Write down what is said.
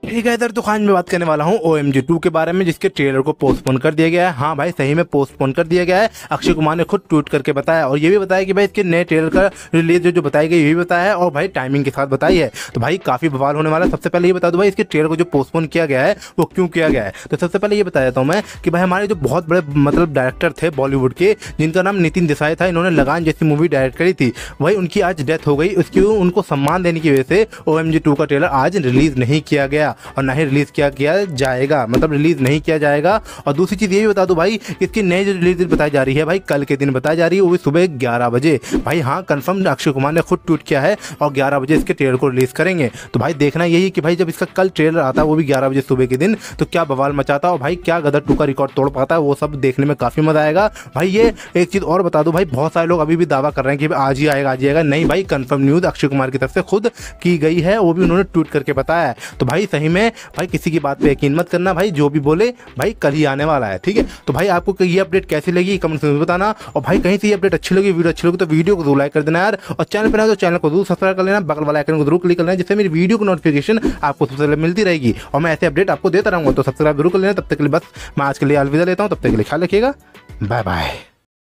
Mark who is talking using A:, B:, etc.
A: ठीक है, इधर दुकान में बात करने वाला हूँ OMG 2 के बारे में, जिसके ट्रेलर को पोस्टपोन कर दिया गया है। हाँ भाई, सही में पोस्टपोन कर दिया गया है। अक्षय कुमार ने खुद ट्वीट करके बताया और ये भी बताया कि भाई इसके नए ट्रेलर का रिलीज जो बताई गई, ये भी बताया है और भाई टाइमिंग के साथ बताई है। तो भाई काफी बवाल होने वाला है। सबसे पहले ये बता दो भाई, इसके ट्रेलर को जो पोस्टपोन किया गया है वो क्यों किया गया है। तो सबसे पहले ये बता देता हूँ मैं कि भाई हमारे जो बहुत बड़े मतलब डायरेक्टर थे बॉलीवुड के, जिनका नाम नितिन देसाई था, इन्होंने लगान जैसी मूवी डायरेक्ट करी थी, वही उनकी आज डेथ हो गई। उसकी उनको सम्मान देने की वजह से OMG 2 का ट्रेलर आज रिलीज नहीं किया गया और ना ही रिलीज किया जाएगा, मतलब रिलीज नहीं किया जाएगा। और दूसरी चीज ये भी बता दूं भाई, इसकी नई जो रिलीज बताई जा रही है भाई, कल के दिन बताई जा रही है, वो भी सुबह 11 बजे। भाई हाँ, कंफर्म अक्षय कुमार ने खुद ट्वीट किया है और 11 बजे इसके ट्रेलर को रिलीज करेंगे। तो भाई देखना यही कि भाई जब इसका कल ट्रेलर आता है, वो भी 11 बजे सुबह के दिन, तो क्या बवाल मचाता और भाई क्या गदर 2 का रिकॉर्ड तोड़ पाता है, वो सब देखने में काफी मजा आएगा। भाई ये एक चीज और बता दो भाई, बहुत सारे लोग अभी भी दावा कर रहे हैं कि आज ही आएगा, आज ही आएगा। नहीं भाई, कंफर्म न्यूज अक्षय कुमार की तरफ से खुद की गई है, वो भी उन्होंने ट्वीट करके बताया है। तो भाई सही में भाई किसी की बात पे यकीन मत करना भाई, जो भी बोले भाई कल ही आने वाला है, ठीक है। तो भाई आपको ये अपडेट कैसी लगी कमेंट में बताना, और भाई कहीं से ये अपडेट अच्छी लगी, वीडियो अच्छी लगी तो वीडियो को जरूर लाइक कर देना यार, और चैनल पर ना तो चैनल को जरूर सब्सक्राइब कर लेना, बगल वाला आइकन को जरूर क्लिक कर लेना, जिससे मेरी वीडियो की नोटिफिकेशन आपको सबसे पहले मिलती रहेगी और मैं ऐसे अपडेट आपको देता रहूंगा। तो सब्सक्राइब जरूर कर लेना। तब तक के लिए बस मैं आज के लिए अलविदा लेता हूँ, तब तक के लिए ख्याल रखिएगा, बाय बाय।